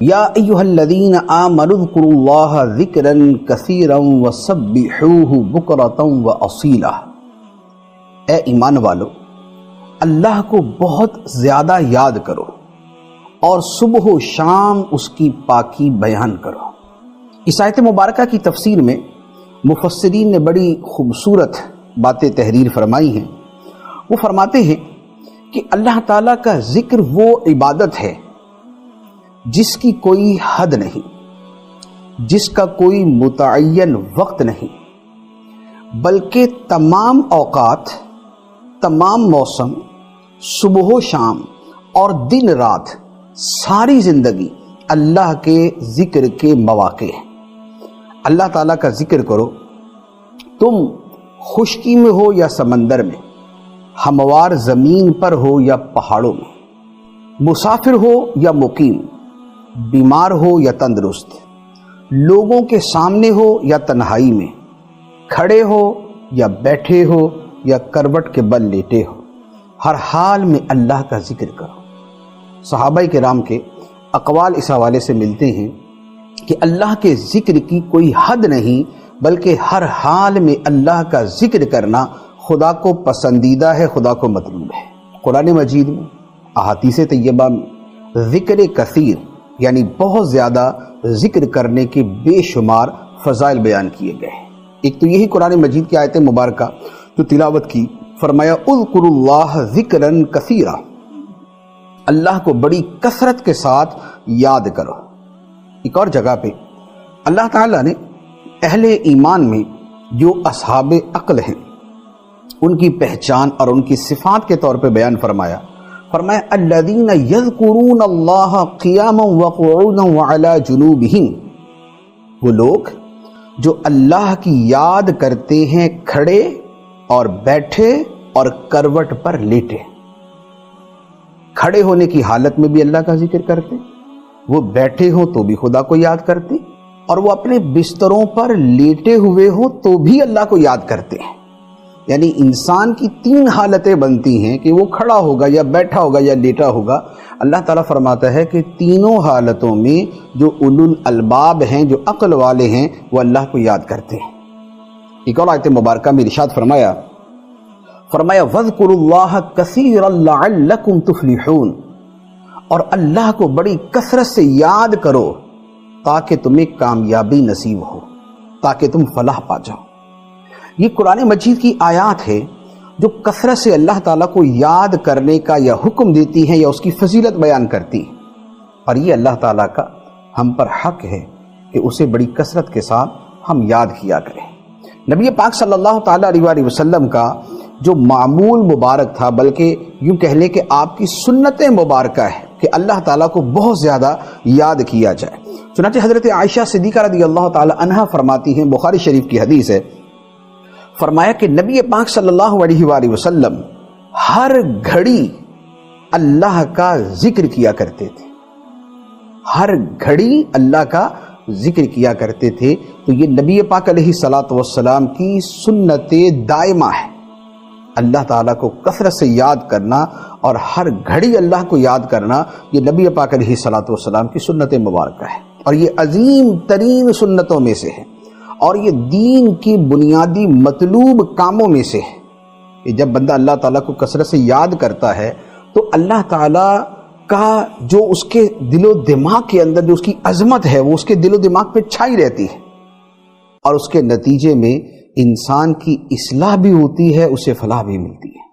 یا ایھا الذین آمنوا اذکروا اللہ ذکرا کثیرا وسبحوہ بکرۃ واصیلا، اے ایمان والو اللہ کو بہت زیادہ یاد کرو اور صبح و شام اس کی پاکی بیان کرو۔ اس آیت مبارکہ کی تفسیر میں مفسرین نے بڑی خوبصورت باتیں تحریر فرمائی ہیں۔ وہ فرماتے ہیں کہ اللہ تعالیٰ کا ذکر وہ عبادت ہے جس کی کوئی حد نہیں، جس کا کوئی متعین وقت نہیں، بلکہ تمام اوقات، تمام موسم، صبح و شام اور دن رات، ساری زندگی اللہ کے ذکر کے مواقع ہیں۔ اللہ تعالیٰ کا ذکر کرو، تم خشکی میں ہو یا سمندر میں، ہموار زمین پر ہو یا پہاڑوں میں، مسافر ہو یا مقیم، بیمار ہو یا تندرست، لوگوں کے سامنے ہو یا تنہائی میں، کھڑے ہو یا بیٹھے ہو یا کروٹ کے بل لیٹے ہو، ہر حال میں اللہ کا ذکر کرو۔ صحابہ کرام کے اقوال اس حوالے سے ملتے ہیں کہ اللہ کے ذکر کی کوئی حد نہیں، بلکہ ہر حال میں اللہ کا ذکر کرنا خدا کو پسندیدہ ہے، خدا کو مطلوب ہے۔ قرآن مجید میں، احادیث طیبہ میں ذکر کثیر یعنی بہت زیادہ ذکر کرنے کے بے شمار فضائل بیان کیے گئے ہیں۔ ایک تو یہی قرآن مجید کی آیت مبارکہ جو تلاوت کی، فرمایا اذکروا اللہ ذکرا کثیرا، اللہ کو بڑی کثرت کے ساتھ یاد کرو۔ ایک اور جگہ پہ اللہ تعالیٰ نے اہل ایمان میں جو اصحاب عقل ہیں ان کی پہچان اور ان کی صفات کے طور پہ بیان فرمایا الذین یذکرون اللہ قیاما وقعودا وعلی جنوبہم، وہ لوگ جو اللہ کی یاد کرتے ہیں کھڑے اور بیٹھے اور کروٹ پر لیٹے۔ کھڑے ہونے کی حالت میں بھی اللہ کا ذکر کرتے، وہ بیٹھے ہوں تو بھی خدا کو یاد کرتے، اور وہ اپنے بستروں پر لیٹے ہوئے ہوں تو بھی اللہ کو یاد کرتے ہیں۔ یعنی انسان کی تین حالتیں بنتی ہیں کہ وہ کھڑا ہوگا یا بیٹھا ہوگا یا لیٹا ہوگا۔ اللہ تعالیٰ فرماتا ہے کہ تینوں حالتوں میں جو اولو الالباب ہیں، جو عقل والے ہیں، وہ اللہ کو یاد کرتے ہیں۔ ایک اور آیت مبارکہ میں ارشاد فرمایا وَاذْكُرُوا اللَّهَ كَثِيرًا لَعَلَّكُمْ تُفْلِحُونَ، اور اللہ کو بڑی کثرت سے یاد کرو تاکہ تمہیں کامیابی نصیب ہو، تاکہ تم فلاح پا جاؤ۔ یہ قرآن مجید کی آیات ہے جو کثرت سے اللہ تعالیٰ کو یاد کرنے کا یا حکم دیتی ہیں یا اس کی فضیلت بیان کرتی ہیں، اور یہ اللہ تعالیٰ کا ہم پر حق ہے کہ اسے بڑی کثرت کے ساتھ ہم یاد کیا کریں۔ نبی پاک صلی اللہ تعالیٰ علیہ وآلہ وسلم کا جو معمول مبارک تھا، بلکہ یوں کہہ لیں کہ آپ کی سنت مبارکہ ہے کہ اللہ تعالیٰ کو بہت زیادہ یاد کیا جائے۔ چنانچہ حضرت عائشہ صدیقہ رضی اللہ تعالیٰ عنہا فرماتی ہیں، بخاری شریف کی حدیث ہے، فرمایا کہ نبی پاک صلی اللہ علیہ وآلہ وسلم ہر گھڑی اللہ کا ذکر کیا کرتے تھے، ہر گھڑی اللہ کا ذکر کیا کرتے تھے۔ تو یہ نبی پاک علیہ الصلاۃ والسلام کی سنت دائمہ ہے، اللہ تعالیٰ کو کثرت سے یاد کرنا اور ہر گھڑی اللہ کو یاد کرنا، یہ نبی پاک علیہ الصلاۃ والسلام کی سنت مبارکہ ہے، اور یہ عظیم ترین سنتوں میں سے ہے، اور یہ دین کی بنیادی مطلوب کاموں میں سے ہے کہ جب بندہ اللہ تعالیٰ کو کثرت سے یاد کرتا ہے تو اللہ تعالیٰ کا جو اس کے دل و دماغ کے اندر جو اس کی عظمت ہے وہ اس کے دل و دماغ پہ چھائی رہتی ہے، اور اس کے نتیجے میں انسان کی اصلاح بھی ہوتی ہے، اسے فلاح بھی ملتی ہے۔